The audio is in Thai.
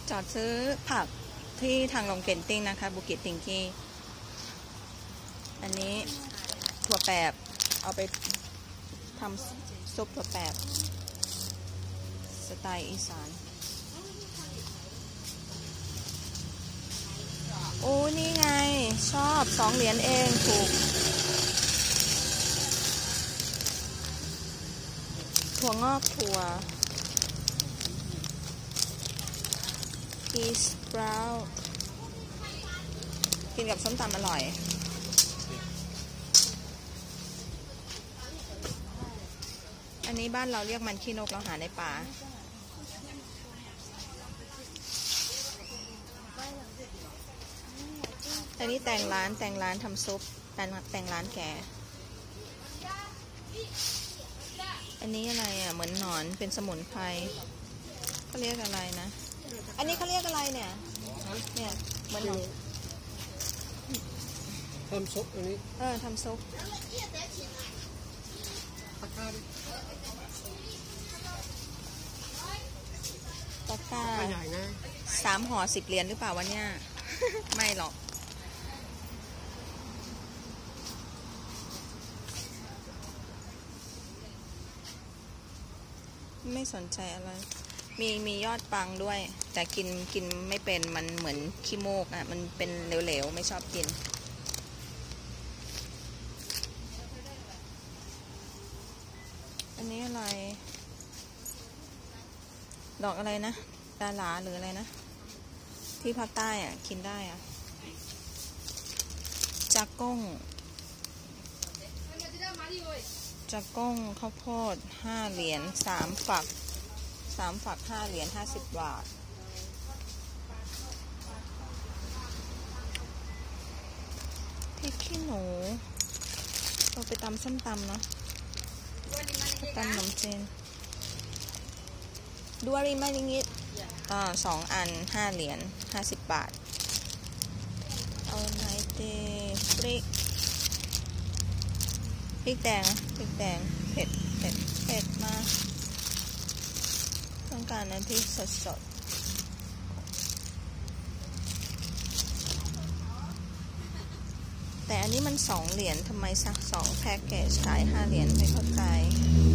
จอดซื้อผักที่ทางลงเกนติ้งนะคะบุกิติงกี้อันนี้ถั่วแปบเอาไปทำซุปถั่วแปบสไตล์อีสานโอ้นี่ไงชอบ2 เหรียญเองถูกถั่วงอกถั่วพีชบราวน์กินกับส้มตำอร่อยอันนี้บ้านเราเรียกมันขี้นกเราหาในป่าอันนี้แต่งร้านทำซุปแต่งร้านแกอันนี้อะไรอ่ะเหมือนหนอนเป็นสมุนไพรเขาเรียกอะไรนะอันนี้เขาเรียกอะไรเนี่ยเหมือนหนอนทำซุปอันนี้ทำซุปตะกร้าใหญ่นะ 3 ห่อ 10 เหรียญหรือเปล่าวะเนี่ย ไม่หรอกไม่สนใจอะไรมียอดปังด้วยแต่กินไม่เป็นมันเหมือนขี้โมกอ่ะมันเป็นเหลวๆไม่ชอบกินอันนี้อะไรดอกอะไรนะดาหลาหรืออะไรนะที่ภาคใต้อ่ะกินได้อ่ะจากก้งข้าวโพด5 เหรียญ3 ฝัก5 เหรียญ50 บาทพริกขี้หนูเราไปตำส้มตำเนาะตำขนมจีนดูอะไรไม่ลิงิต2 อัน5 เหรียญ50 บาทเอาไหนเตพริกแดงเผ็ดมากต้องการน้ำพริกสดแต่อันนี้มัน2 เหรียญทำไมสัก2 แพ็คเกจขาย5 เหรียญไม่เข้าใจ